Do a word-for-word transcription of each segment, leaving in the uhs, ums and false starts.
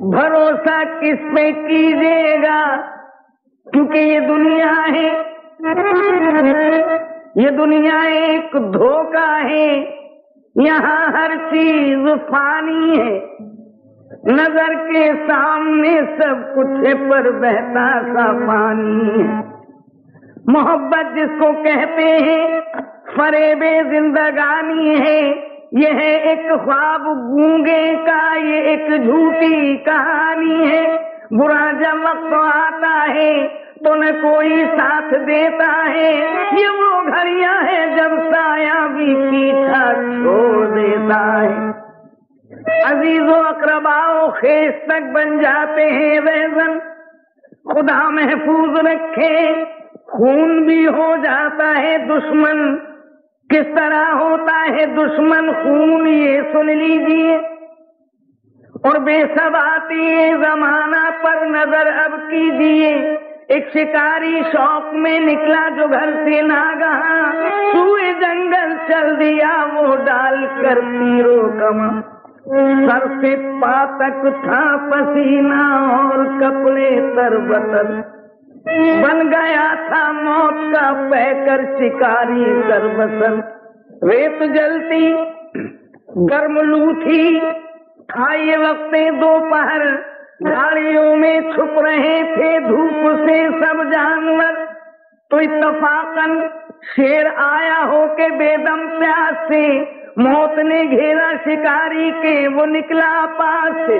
भरोसा किस पे कीजिएगा, क्योंकि ये दुनिया है, ये दुनिया एक धोखा है। यहाँ हर चीज फानी है, नजर के सामने सब कुछ है पर बहता सा पानी है। मोहब्बत जिसको कहते हैं फरेबे जिंदगानी है, यह एक ख्वाब गूंगे का, ये एक झूठी कहानी है। बुरा जब वक्त आता है तो न कोई साथ देता है, ये वो घड़ियां है जब साया भी पीछा छोड़ देता है। अजीजो अकरबाओ खेस तक बन जाते हैं वैसन, खुदा महफूज रखे खून भी हो जाता है दुश्मन। किस तरह होता है दुश्मन खून ये सुन लीजिए। और बेसबाती जमाना पर नजर अब कीजिए, एक शिकारी शौक में निकला जो घर से नागहा, सुए जंगल चल दिया वो डाल कर तीरों कमा। सर से पा तक था पसीना और कपड़े तरबतर, बन गया था मौत का पैकर शिकारी सरबसर। रेत जलती गर्म लू थी, था ये वक्त दोपहर, झाड़ियों में छुप रहे थे धूप से सब जानवर। तो इत्तफाकन शेर आया होके बेदम प्यास से, मौत ने घेरा शिकारी के, वो निकला पास से।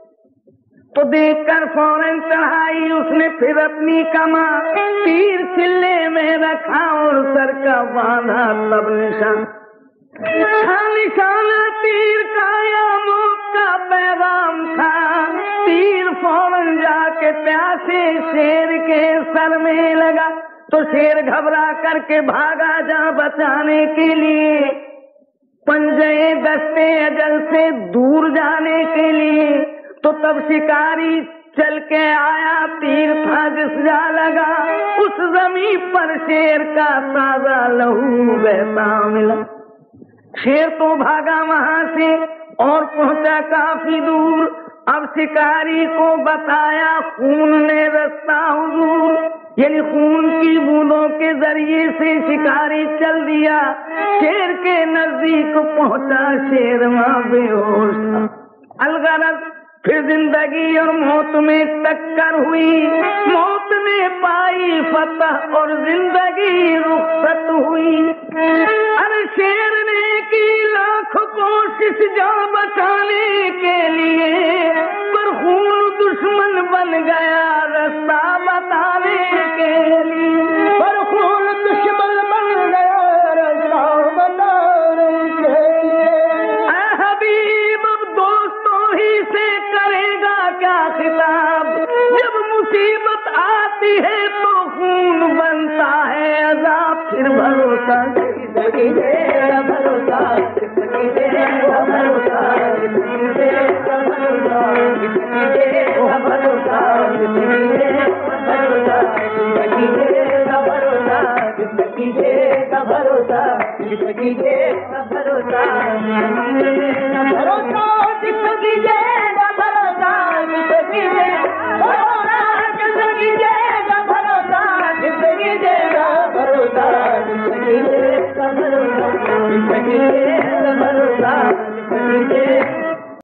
तो देखकर फौरन चढ़ाई उसने फिर अपनी कमा, तीर चिल्ले में रखा और सर का बांधा तब निशान। निशाना तीर का या मौत का पैगाम था, तीर फौरन जाके प्यासे शेर के सर में लगा। तो शेर घबरा करके भागा जा बचाने के लिए, पंजे दस्ते अजल से दूर जाने के लिए। तो तब शिकारी चल के आया, तीर था जिस जा लगा, उस जमीन पर शेर का ताजा लहू बहता मिला। शेर तो भागा वहां से और पहुंचा काफी दूर। अब शिकारी को बताया खून ने रास्ता हुजूर, यानी खून की बूंदों के जरिए से शिकारी चल दिया। शेर के नजदीक पहुंचा, शेर वहां बेहोश था। अलगरज फिर जिंदगी और मौत में टक्कर हुई, मौत ने पाई फतह और जिंदगी रुखसत हुई। अरे शेर ने की लाख कोशिश जान बचाने के लिए, पर खून दुश्मन बन गया रास्ता बताने के लिए। पर खून दुश्मन बन गया रास्ता बताने के लिए। हबीब दोस्तों ही से करेगा क्या खिताब, जब मुसीबत आती है तो खून बनता है अज़ाब। फिर भरोसा भरोसा भरोसा भरोसा भरोसा